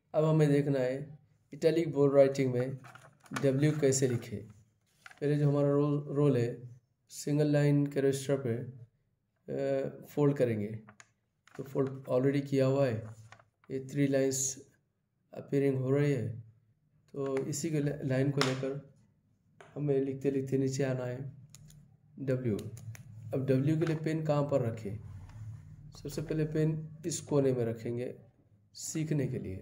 अब हमें देखना है इटैलिक बोल्ड राइटिंग में W कैसे लिखे। पहले जो हमारा रोल है सिंगल लाइन के रजिस्टर पे फोल्ड करेंगे, तो फोल्ड ऑलरेडी किया हुआ है, ये 3 लाइंस अपीयरिंग हो रही है। तो इसी के लाइन को लेकर हमें लिखते लिखते नीचे आना है W। अब W के लिए पेन कहाँ पर रखें? सबसे पहले पेन इस कोने में रखेंगे सीखने के लिए।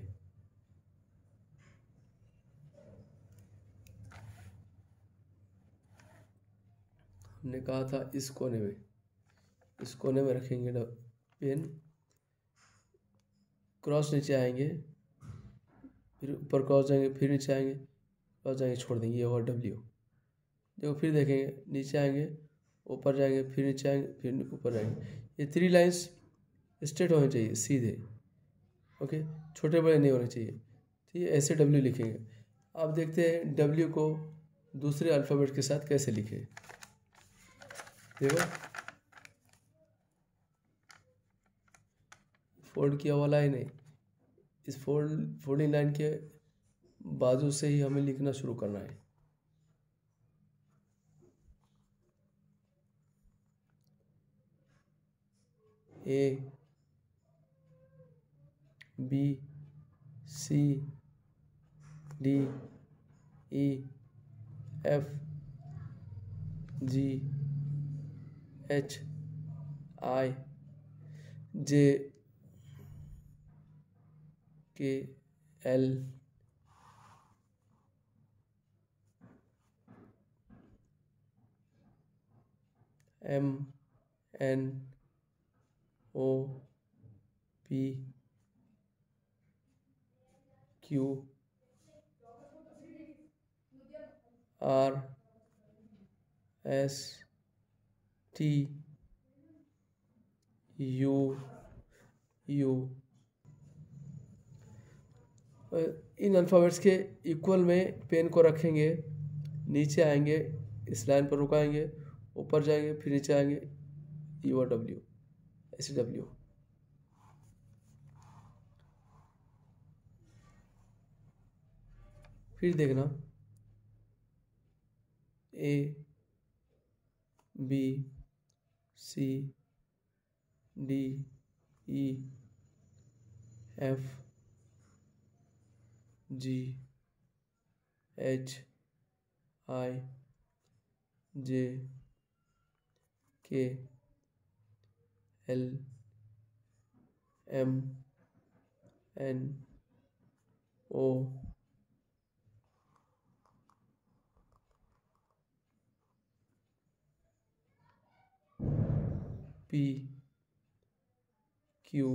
हमने कहा था इस कोने में रखेंगे पेन। क्रॉस नीचे आएंगे, फिर ऊपर क्रॉस जाएंगे, फिर नीचे आएंगे, क्रॉस जाएंगे, छोड़ देंगे, ये हुआ W। देखो फिर देखेंगे, नीचे आएंगे, ऊपर जाएंगे, फिर नीचे आएंगे, फिर ऊपर जाएंगे। ये 3 लाइंस स्ट्रेट होने चाहिए, सीधे, ओके, छोटे बड़े नहीं होने चाहिए। ठीक है, ऐसे W लिखेंगे। अब देखते हैं W को दूसरे अल्फ़ाबेट के साथ कैसे लिखें। देखो फोल्ड किया हुआ लाइन है, इस फोल्डिंग लाइन के बाजू से ही हमें लिखना शुरू करना है। A B C D E F G H I J K L M N O P Q R S T U U। इन अल्फ़ाबेट्स के इक्वल में पेन को रखेंगे, नीचे आएंगे, इस लाइन पर रुकाएंगे, ऊपर जाएंगे, फिर नीचे आएंगे, U और W, ऐसे W। फिर देखना A B C D E F G H I J K L M N O P Q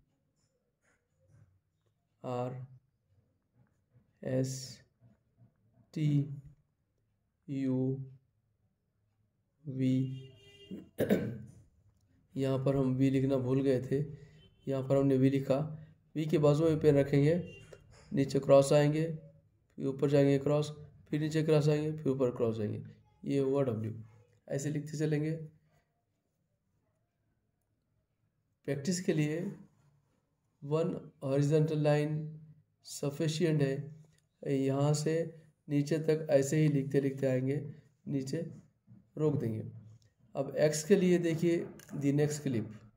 R S T U V। यहाँ पर हम V लिखना भूल गए थे, यहाँ पर हमने V लिखा। V के बाजू में पेन रखेंगे, नीचे क्रॉस आएंगे, फिर ऊपर जाएंगे क्रॉस, फिर नीचे क्रॉस आएंगे, फिर ऊपर क्रॉस जाएंगे, ये हुआ W। ऐसे लिखते चलेंगे। प्रैक्टिस के लिए 1 हॉरिजॉन्टल लाइन सफिशिएंट है। यहाँ से नीचे तक ऐसे ही लिखते लिखते आएंगे, नीचे रोक देंगे। अब X के लिए देखिए द नेक्स्ट क्लिप।